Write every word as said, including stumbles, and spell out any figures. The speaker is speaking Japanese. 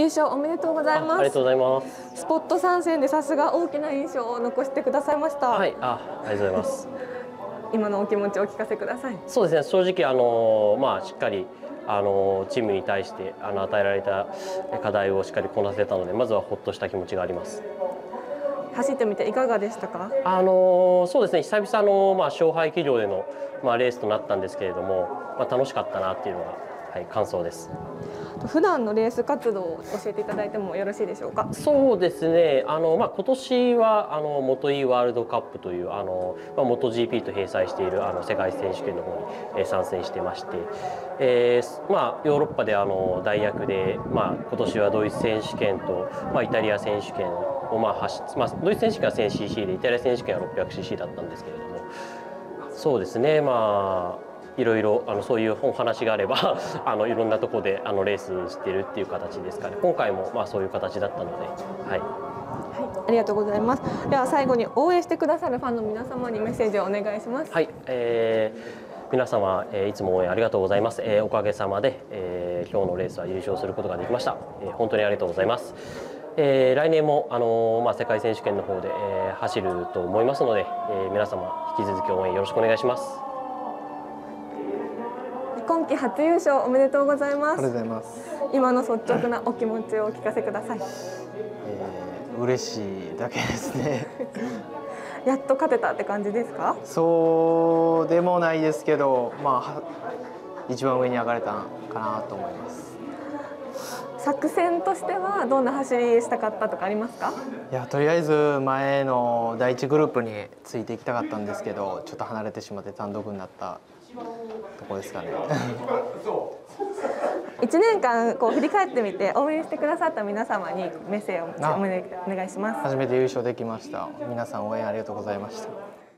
優勝おめでとうございます。 ありがとうございます。 スポット参戦でさすが大きな印象を残してくださいました。 はい、あ、ありがとうございます。 今のお気持ちをお聞かせください。 そうですね、正直あのまあしっかりあのチームに対してあの与えられた課題をしっかりこなせたので、まずはほっとした気持ちがあります。 走ってみていかがでしたか？ あのそうですね、久々のまあ勝敗騎乗でのまあレースとなったんですけれども、まあ楽しかったなっていうのが、はい、感想です。 普段のレース活動を教えていただいてもよろしいでしょうか？ そうですね、あのまあ今年はあのモト E ワールドカップというあのまあ モトジーピー と併載しているあの世界選手権の方に、えー、参戦してまして、えー、まあヨーロッパであの代役でまあ今年はドイツ選手権とまあイタリア選手権をまあ走まあドイツ選手権は せんシーシー でイタリア選手権は ろっぴゃくシーシー だったんですけれども、そうですね、まあいろいろあのそういうお話があればあのいろんなところであのレースしてるっていう形ですかね。今回もまあそういう形だったので、はい、はい、 ありがとうございます。では最後に応援してくださるファンの皆様にメッセージをお願いします。 はい、えー、皆様、えー、いつも応援ありがとうございます。えー、おかげさまで、えー、今日のレースは優勝することができました。えー、本当にありがとうございます。えー、来年もあのー、まあ世界選手権の方で、えー、走ると思いますので、えー、皆様引き続き応援よろしくお願いします。 今季初優勝おめでとうございます。 ありがとうございます。 今の率直なお気持ちをお聞かせください。 えー、嬉しいだけですね。 やっと勝てたって感じですか？ そうでもないですけど、まあ一番上に上がれたかなと思います。 作戦としてはどんな走りしたかったとかありますか？ いや、とりあえず前の第一グループについていきたかったんですけど、ちょっと離れてしまって単独になったとこですかね。 いちねんかんこう振り返ってみて応援してくださった皆様にメッセージをお願いします。 初めて優勝できました。皆さん応援ありがとうございました。